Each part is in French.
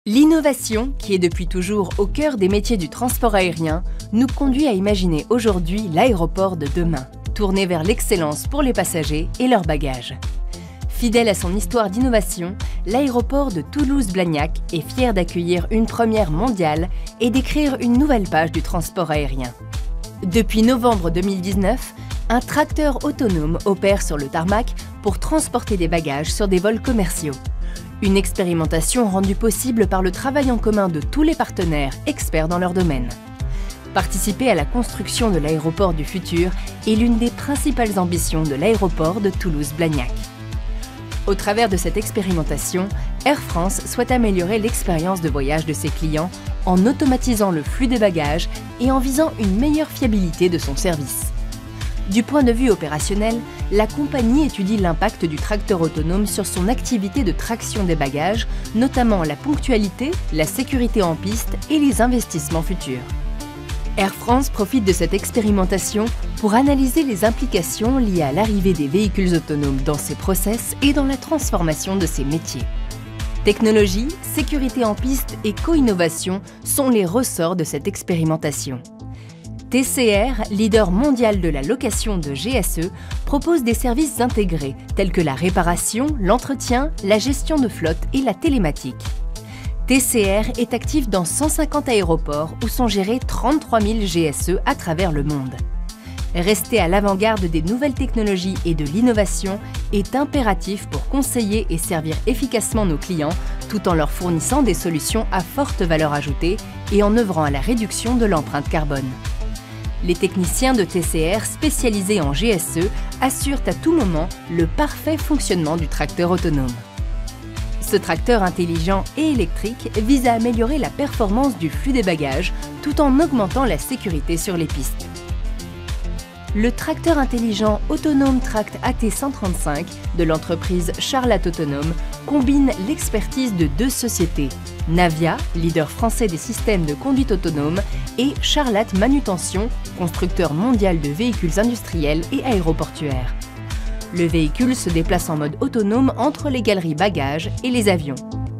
L'innovation, qui est depuis toujours au cœur des métiers du transport aérien, nous conduit à imaginer aujourd'hui l'aéroport de demain, tourné vers l'excellence pour les passagers et leurs bagages. Fidèle à son histoire d'innovation, l'aéroport de Toulouse-Blagnac est fier d'accueillir une première mondiale et d'écrire une nouvelle page du transport aérien. Depuis novembre 2019, un tracteur autonome opère sur le tarmac pour transporter des bagages sur des vols commerciaux. Une expérimentation rendue possible par le travail en commun de tous les partenaires experts dans leur domaine. Participer à la construction de l'aéroport du futur est l'une des principales ambitions de l'aéroport de Toulouse-Blagnac. Au travers de cette expérimentation, Air France souhaite améliorer l'expérience de voyage de ses clients en automatisant le flux des bagages et en visant une meilleure fiabilité de son service. Du point de vue opérationnel, la compagnie étudie l'impact du tracteur autonome sur son activité de traction des bagages, notamment la ponctualité, la sécurité en piste et les investissements futurs. Air France profite de cette expérimentation pour analyser les implications liées à l'arrivée des véhicules autonomes dans ses process et dans la transformation de ses métiers. Technologie, sécurité en piste et co-innovation sont les ressorts de cette expérimentation. TCR, leader mondial de la location de GSE, propose des services intégrés tels que la réparation, l'entretien, la gestion de flotte et la télématique. TCR est actif dans 150 aéroports où sont gérés 33 000 GSE à travers le monde. Rester à l'avant-garde des nouvelles technologies et de l'innovation est impératif pour conseiller et servir efficacement nos clients tout en leur fournissant des solutions à forte valeur ajoutée et en œuvrant à la réduction de l'empreinte carbone. Les techniciens de TCR spécialisés en GSE assurent à tout moment le parfait fonctionnement du tracteur autonome. Ce tracteur intelligent et électrique vise à améliorer la performance du flux des bagages tout en augmentant la sécurité sur les pistes. Le tracteur intelligent Autonome Tract AT135 de l'entreprise Charlat Autonome combine l'expertise de deux sociétés, Navia, leader français des systèmes de conduite autonome, et Charlat Manutention, constructeur mondial de véhicules industriels et aéroportuaires. Le véhicule se déplace en mode autonome entre les galeries bagages et les avions.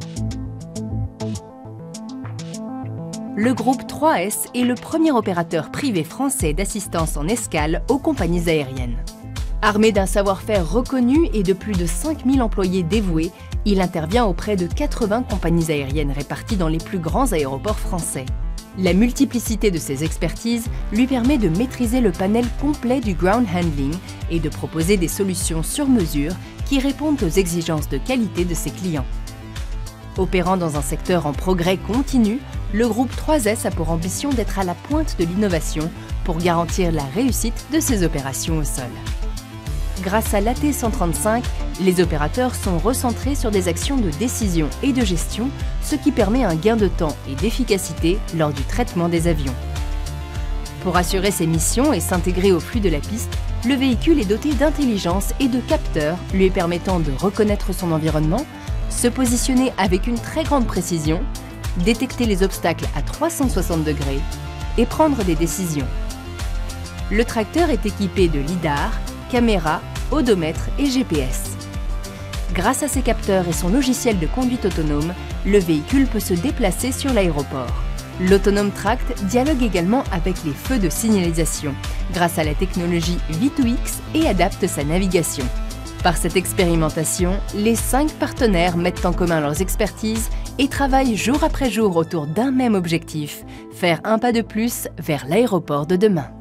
Le groupe 3S est le premier opérateur privé français d'assistance en escale aux compagnies aériennes. Armé d'un savoir-faire reconnu et de plus de 5000 employés dévoués, il intervient auprès de 80 compagnies aériennes réparties dans les plus grands aéroports français. La multiplicité de ses expertises lui permet de maîtriser le panel complet du ground handling et de proposer des solutions sur mesure qui répondent aux exigences de qualité de ses clients. Opérant dans un secteur en progrès continu, le groupe 3S a pour ambition d'être à la pointe de l'innovation pour garantir la réussite de ses opérations au sol. Grâce à l'AT135, les opérateurs sont recentrés sur des actions de décision et de gestion, ce qui permet un gain de temps et d'efficacité lors du traitement des avions. Pour assurer ses missions et s'intégrer au flux de la piste, le véhicule est doté d'intelligence et de capteurs lui permettant de reconnaître son environnement, se positionner avec une très grande précision, détecter les obstacles à 360 degrés et prendre des décisions. Le tracteur est équipé de lidar, caméras, odomètre et GPS. Grâce à ses capteurs et son logiciel de conduite autonome, le véhicule peut se déplacer sur l'aéroport. L'Autonome Tract dialogue également avec les feux de signalisation grâce à la technologie V2X et adapte sa navigation. Par cette expérimentation, les 5 partenaires mettent en commun leurs expertises et travaillent jour après jour autour d'un même objectif, faire un pas de plus vers l'aéroport de demain.